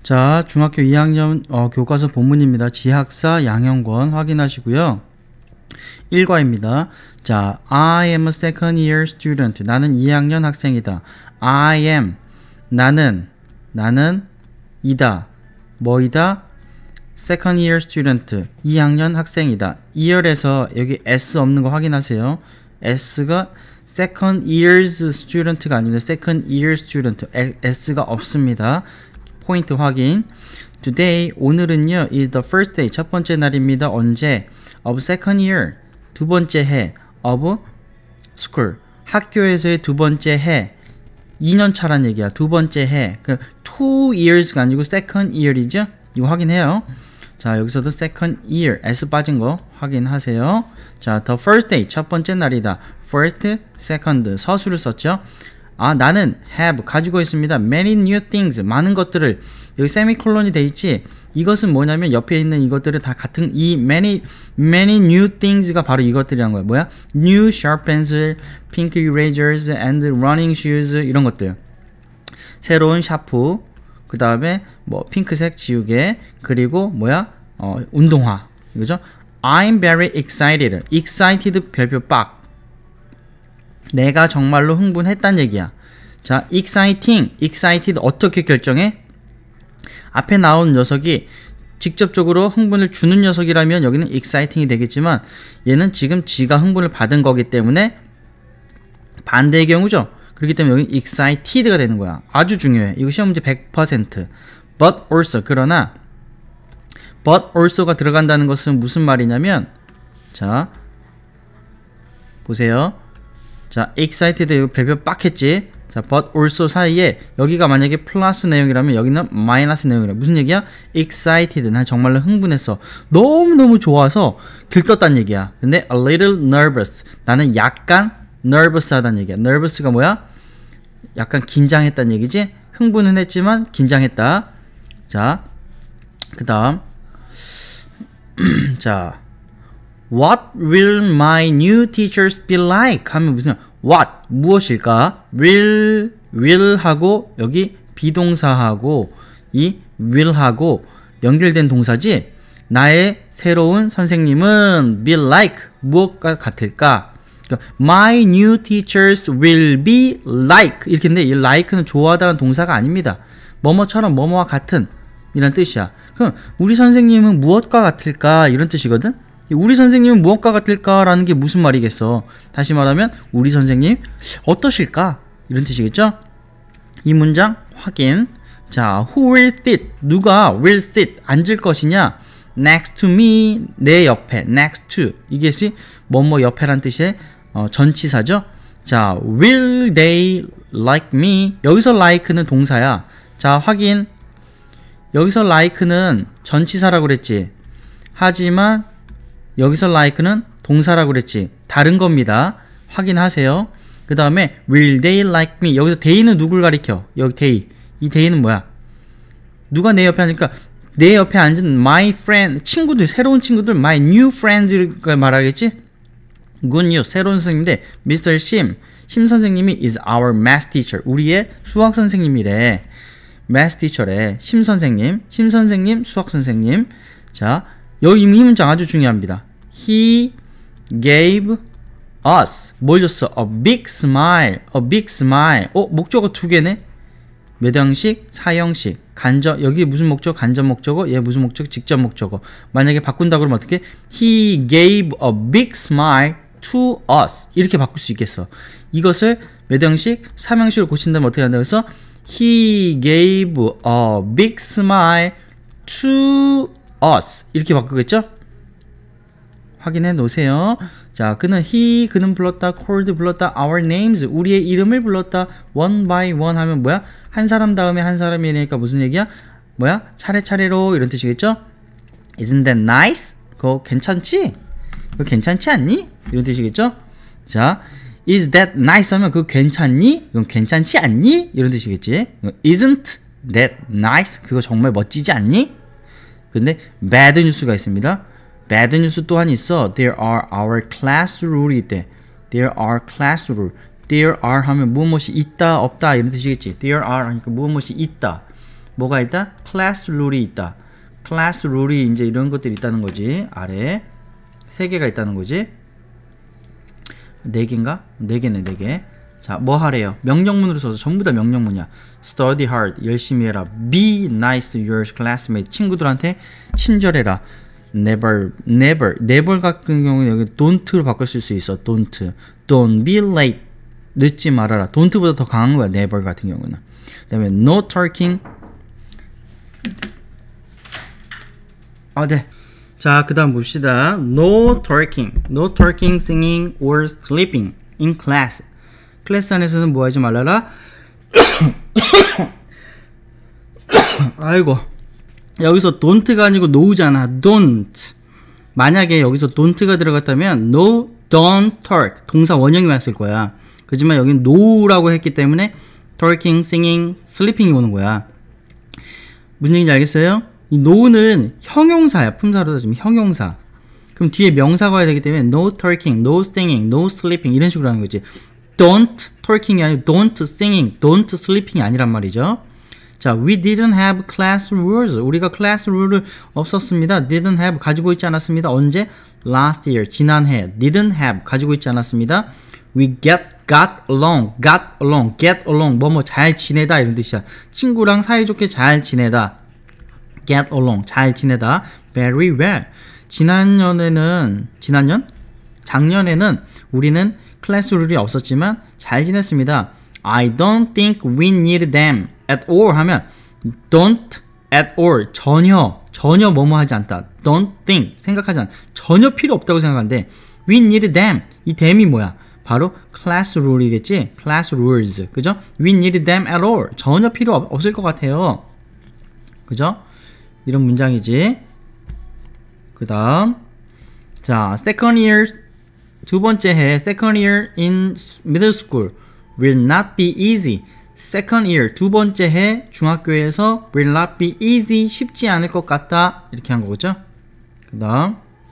자, 중학교 2학년 교과서 본문입니다. 지학사 양형권 확인하시고요. 1과입니다. 자, I am a second year student. 나는 2학년 학생이다. I am. 나는 이다. 뭐이다? second year student. 2학년 학생이다. 2열에서 여기 S 없는 거 확인하세요. S가 second years student가 아닙니다. second year student. S가 없습니다. 포인트 확인. Today, 오늘은요, is the first day, 첫 번째 날입니다. 언제? Of second year, 두 번째 해. Of school, 학교에서의 두 번째 해. 2년 차란 얘기야. 두 번째 해. 그 2 years가 아니고 second year이죠? 이거 확인해요. 자, 여기서도 second year, S 빠진 거 확인하세요. 자, the first day, 첫 번째 날이다. first, second, 서술을 썼죠? 아, 나는 have, 가지고 있습니다. many new things, 많은 것들을. 여기 세미콜론이 돼 있지? 이것은 뭐냐면 옆에 있는 이것들을 다 같은 이 many new things가 바로 이것들이란 거야. 뭐야? new sharp pencil, pink erasers and running shoes 이런 것들. 새로운 샤프, 그 다음에 뭐 핑크색 지우개, 그리고 뭐야? 운동화. 이거죠? I'm very excited. excited 별표 빡. 내가 정말로 흥분했단 얘기야. 자, excited 어떻게 결정해? 앞에 나온 녀석이 직접적으로 흥분을 주는 녀석이라면 여기는 exciting이 되겠지만 얘는 지금 지가 흥분을 받은 거기 때문에 반대의 경우죠. 그렇기 때문에 여기 excited가 되는 거야. 아주 중요해. 이거 시험 문제 100%. But also, 그러나 but also가 들어간다는 것은 무슨 말이냐면, 자, 보세요. 자, excited 이거 별표 빡 했지. 자, but also 사이에 여기가 만약에 플러스 내용이라면 여기는 마이너스 내용이라. 무슨 얘기야? excited. 난 정말로 흥분했어. 너무너무 좋아서 들떴단 얘기야. 근데 a little nervous. 나는 약간 nervous 하단 얘기야. nervous가 뭐야? 약간 긴장했단 얘기지? 흥분은 했지만 긴장했다. 자, 그 다음. 자, What will my new teachers be like? 하면 무슨 what 무엇일까? will 하고 여기 비동사하고 이 will하고 연결된 동사지. 나의 새로운 선생님은 be like 무엇과 같을까? 그러니까 my new teachers will be like 이렇게 했는데 이 like는 좋아하다는 동사가 아닙니다. 뭐뭐처럼 뭐뭐와 같은 이란 뜻이야. 그럼 우리 선생님은 무엇과 같을까? 이런 뜻이거든. 우리 선생님은 무엇과 같을까라는 게 무슨 말이겠어? 다시 말하면 우리 선생님 어떠실까? 이런 뜻이겠죠? 이 문장 확인. 자, who will sit? 누가 will sit? 앉을 것이냐? next to me, 내 옆에. next to. 이것이 뭐뭐 옆에란 뜻의 전치사죠? 자, will they like me? 여기서 like는 동사야. 자, 확인. 여기서 like는 전치사라고 그랬지. 하지만 여기서 like는 동사라고 그랬지. 다른 겁니다. 확인하세요. 그 다음에 will they like me. 여기서 they는 누굴 가리켜? 여기 they. 이 they는 뭐야? 누가 내 옆에 앉으니까 내 옆에 앉은 my friend, 친구들, 새로운 친구들, my new friends가 말하겠지? good news, 새로운 선생님인데 Mr. 심 선생님이 is our math teacher. 우리의 수학 선생님이래. math teacher래. 심 선생님, 수학 선생님. 자, 여기 이 문장 아주 중요합니다. He gave us 뭘 줬어? A big smile. 목적어 두 개네. 몇 형식? 사형식. 간접, 여기 무슨 목적? 간접 목적어. 얘 무슨 목적? 직접 목적어. 만약에 바꾼다 그러면 어떻게? He gave a big smile to us. 이렇게 바꿀 수 있겠어. 이것을 몇 형식? 3형식으로 고친다면 어떻게 한다고 해서 He gave a big smile to us. 이렇게 바꾸겠죠? 확인해 놓으세요. 자, 그는 불렀다, called 불렀다, our names, 우리의 이름을 불렀다, one by one 하면 뭐야? 한 사람 다음에 한 사람이니까 무슨 얘기야? 뭐야? 차례차례로 이런 뜻이겠죠? Isn't that nice? 그거 괜찮지? 그거 괜찮지 않니? 이런 뜻이겠죠? 자, is that nice 하면 그거 괜찮니? 그건 괜찮지 않니? 이런 뜻이겠지? Isn't that nice? 그거 정말 멋지지 않니? 근데 bad news가 있습니다. bad news 또한 있어. There are our class rule이 있대. There are class rule. There are 하면 무엇이 있다 없다 이런 뜻이겠지. There are 하니까 무엇이 있다. 뭐가 있다? 클래스 룰이 있다. 클래스 룰이 이제 이런 것들이 있다는 거지. 아래 3개가 있다는 거지. 4개인가? 4개네, 4개. 자, 뭐 하래요? 명령문으로 써서 전부 다 명령문이야. Study hard, 열심히 해라. Be nice to your classmate, 친구들한테 친절해라. Never 같은 경우는 여기 don't로 바꿀 수 있어. Don't be late, 늦지 말아라. don't보다 더 강한 거야, never 같은 경우는. 그 다음에 no talking. 네. 자, 그 다음 봅시다. No talking, singing or sleeping in class. 클래스 안에서는 뭐 하지 말라라? 아이고, 여기서 don't가 아니고 no잖아. don't. 만약에 여기서 don't가 들어갔다면 no, don't talk, 동사 원형이 왔을 거야. 그렇지만 여기는 no라고 했기 때문에 talking, singing, sleeping이 오는 거야. 무슨 얘기인지 알겠어요? 이 no는 형용사야. 품사로 따지면 형용사. 그럼 뒤에 명사가 와야 되기 때문에 no talking, no singing, no sleeping 이런 식으로 하는 거지. don't talking이 아니고 don't singing, don't sleeping이 아니란 말이죠. 자, we didn't have class rules. 우리가 클래스 룰을 없었습니다. didn't have 가지고 있지 않았습니다. 언제? last year, 지난해. didn't have 가지고 있지 않았습니다. we got along, get along 뭐뭐 잘 지내다 이런 뜻이야. 친구랑 사이좋게 잘 지내다. get along 잘 지내다. very well. 작년에는 우리는 클래스 룰이 없었지만 잘 지냈습니다. I don't think we need them at all 하면 don't at all 전혀 뭐뭐 하지 않다. don't think 생각하지 않다. 전혀 필요 없다고 생각하는데 we need them 이 them이 뭐야? 바로 클래스 룰이겠지? 클래스 rules 그죠? we need them at all 전혀 필요 없을 것 같아요. 그죠? 이런 문장이지. 그 다음 자 second year 두 번째 해 second year in middle school will not be easy. second year 두 번째 해 중학교에서 will not be easy 쉽지 않을 것 같다 이렇게 한 거죠. 그 다음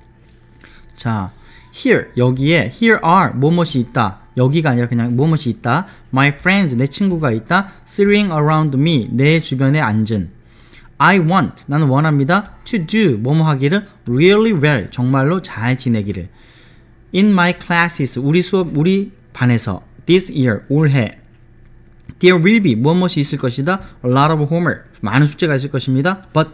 자 here 여기에 here are 뭐뭇이 있다. 여기가 아니라 그냥 뭐뭇이 있다. my friends 내 친구가 있다. sitting around me 내 주변에 앉은. I want 나는 원합니다. to do 뭐뭐 하기를 really well 정말로 잘 지내기를. in my classes 우리 반에서 this year 올해 there will be 무엇이 있을 것이다. a lot of homework 많은 숙제가 있을 것입니다. but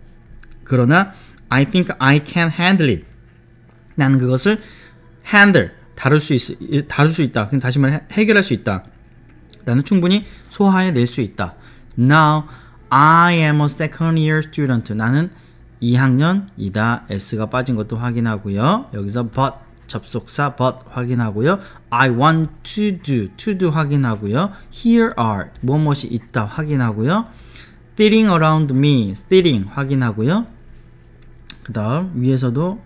그러나 I think I can handle it 나는 그것을 handle 다룰 수 있다. 그럼 다시 말해 해결할 수 있다. 나는 충분히 소화해낼 수 있다. Now I am a second year student 나는 2학년이다. S가 빠진 것도 확인하고요. 여기서 but 접속사 but 확인하고요. I want to do 확인하고요. Here are 무엇이 있다 확인하고요. Sitting around me sitting 확인하고요. 그 다음 위에서도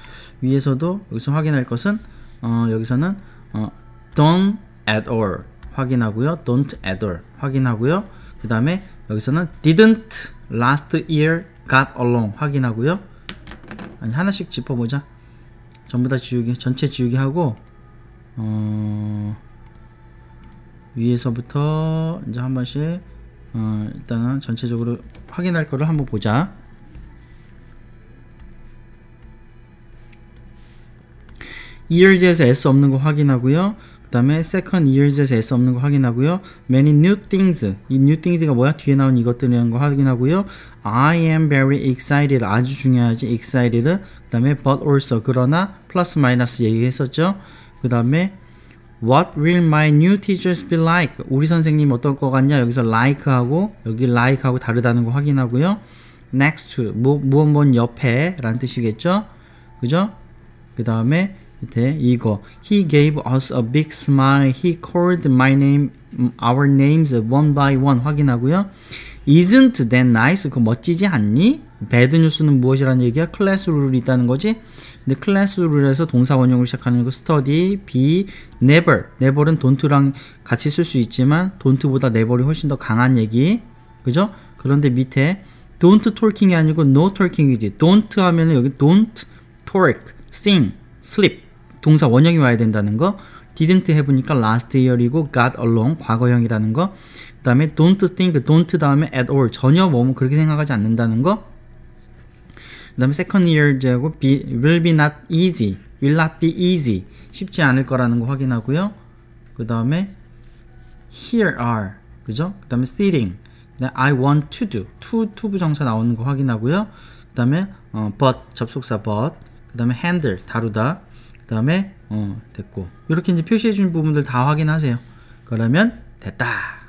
여기서 확인할 것은 여기서는 don't at all 확인하고요. don't at all 확인하고요. 그 다음에 여기서는 didn't last year got along 확인하고요. 아니 하나씩 짚어보자. 전부 다 지우기, 전체 지우기 하고 위에서부터 이제 한 번씩 일단은 전체적으로 확인할 거를 한번 보자. years에서 s 없는 거 확인하고요. 그 다음에 second years에서 s 없는 거 확인하고요. many new things 이 new things가 뭐야? 뒤에 나온 이것들이라는 거 확인하고요. I am very excited 아주 중요하지. excited 그 다음에 but also 그러나 플러스 마이너스 얘기했었죠. 그 다음에 what will my new teachers be like 우리 선생님 어떨 것 같냐. 여기서 like 하고 여기 like 하고 다르다는 거 확인하고요. next to 무엇 옆에 라는 뜻이겠죠. 그죠? 그 다음에 밑에 이거 He gave us a big smile. He called my name, our names one by one 확인하고요. Isn't that nice? 그거 멋지지 않니? bad news는 무엇이라는 얘기야? 클래스 룰이 있다는 거지. 근데 클래스 룰에서 동사 원형으로 시작하는 거 study, be, never는 don't랑 같이 쓸 수 있지만 don't보다 never이 훨씬 더 강한 얘기. 그죠? 그런데 밑에 don't talking이 아니고 no talking이지. don't 하면은 여기 don't talk, sing, sleep 동사 원형이 와야 된다는 거. didn't have니까 last year이고 got along 과거형이라는 거. 그 다음에 don't think, don't 다음에 at all 전혀 뭐 그렇게 생각하지 않는다는 거. 그 다음에 second year하고 will be not easy, will not be easy 쉽지 않을 거라는 거 확인하고요. 그 다음에 here are 그죠? 그 다음에 sitting, 그다음에 I want to do to 부정사 나오는 거 확인하고요. 그 다음에 but 접속사 but, 그 다음에 handle 다루다, 그 다음에 됐고 이렇게 이제 표시해 준 부분들 다 확인하세요. 그러면 됐다.